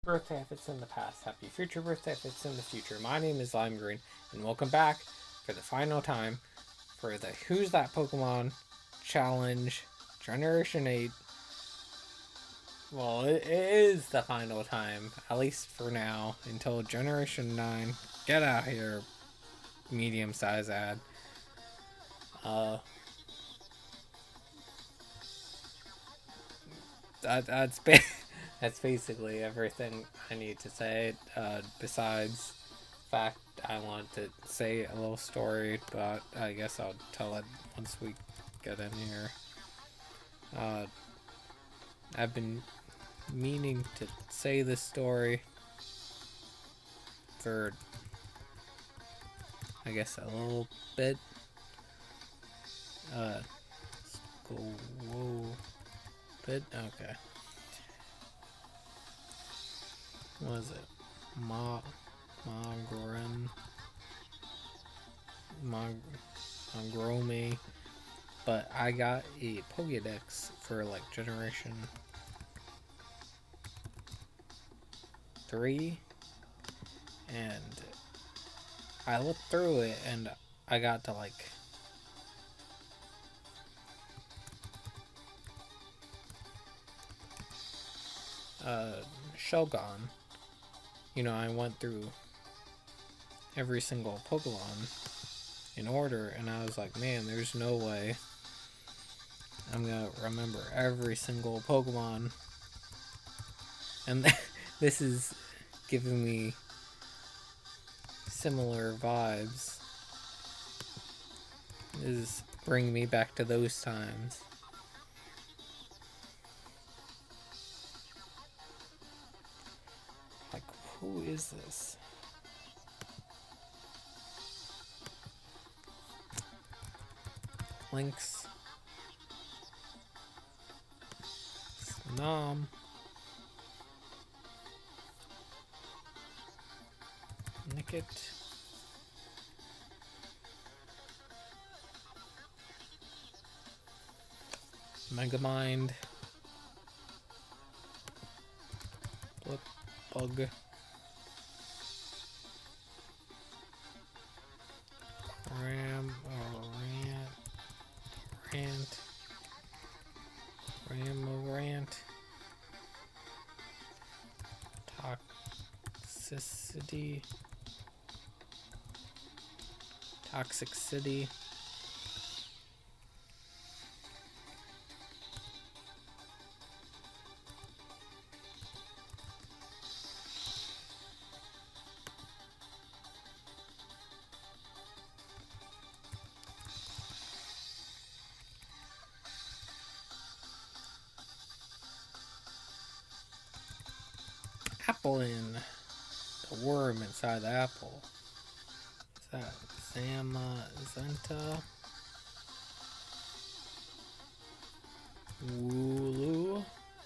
birthday if it's in the past, happy future birthday if it's in the future. My name is Lime Green, and welcome back for the final time for the Who's That Pokemon Challenge Generation 8. Well, it is the final time, at least for now, until Generation 9. Get out here, medium-sized ad. That's that's basically everything I need to say. Besides fact, I want to say a little story, but I guess I'll tell it once we get in here. I've been meaning to say this story for, I guess, a little bit. Let's go, whoa, bit, okay. What is it? Mongrome. But I got a Pokédex for like Generation 3, and I looked through it and I got to like Shogun. You know, I went through every single Pokemon in order, and I was like, man, there's no way I'm gonna remember every single Pokemon. And this is giving me similar vibes. This is bringing me back to those times. Like, who is this? Lynx. Nom. Nickit. Megamind. Bug. Ramorant. Toxic City. Applin. The worm inside the apple. Is that Zamazenta? Wooloo.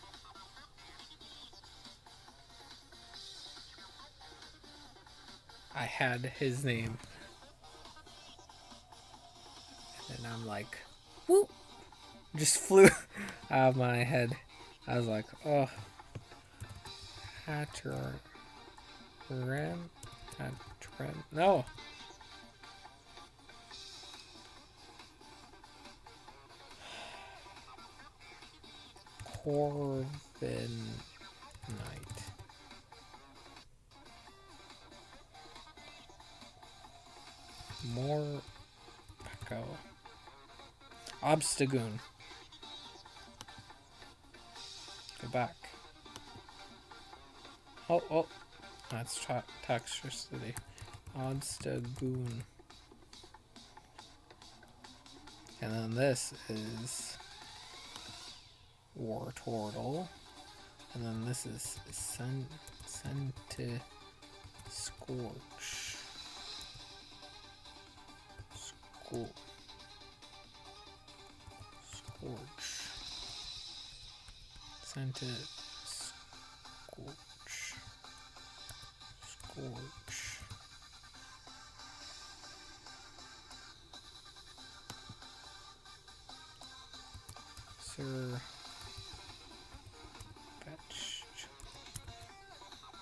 I had his name. And I'm like, whoop! Just flew out of my head. I was like, oh. No. Corviknight. Morpeko. Obstagoon. Go back. Oh, that's Toxicity. Obstagoon. And then this is Wartortle. And then this is Scented Scorch. Scented Scorch. Sir Fetch.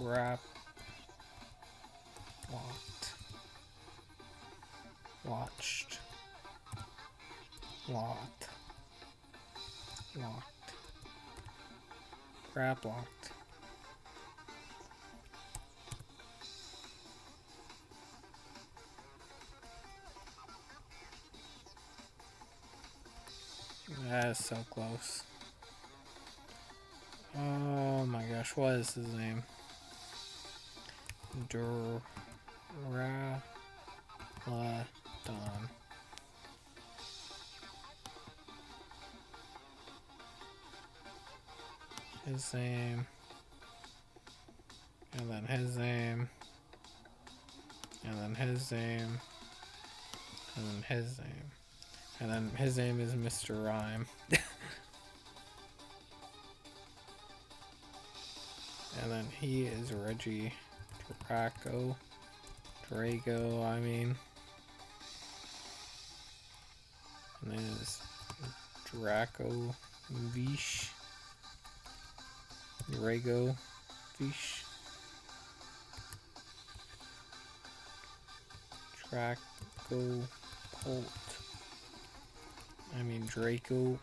Trap. Locked. Watched. Locked. Locked. Crap locked. That is so close. Oh my gosh, what is his name? Duraludon. His name. And then his name. And then his name. And then his name. And then his name is Mr. Rhyme. And then he is Reggie Drago, I mean. And then it's Draco Vish. Drago Vish. Draco Bolt. I mean Draco.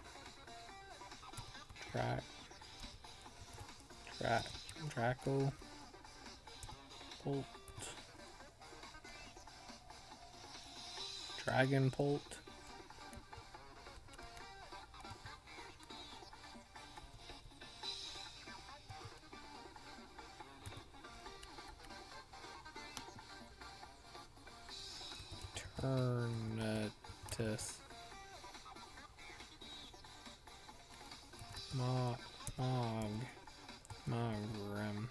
Draco Bolt. Dragon Bolt. Turnitus. Mogrim.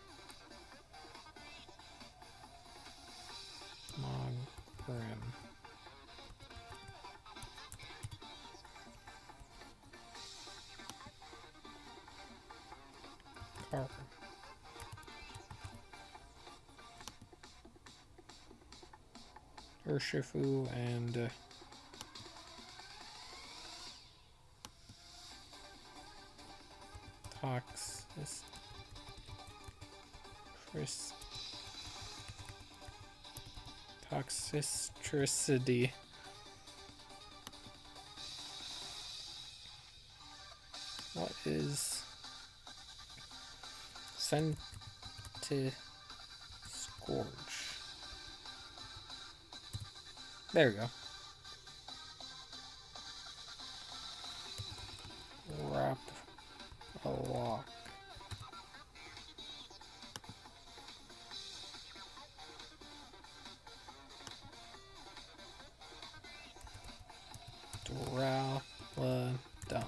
Car. Urshifu and Toxicity. What is Scourge? There we go. Wrap a lock. Duraludon.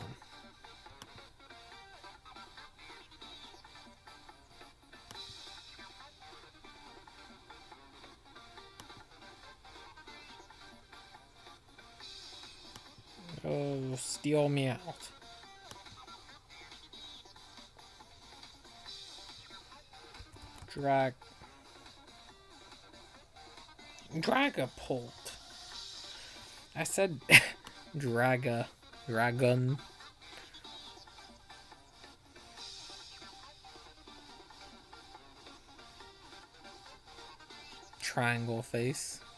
Oh, steal me out. Dragapult. I said dragon. Triangle face.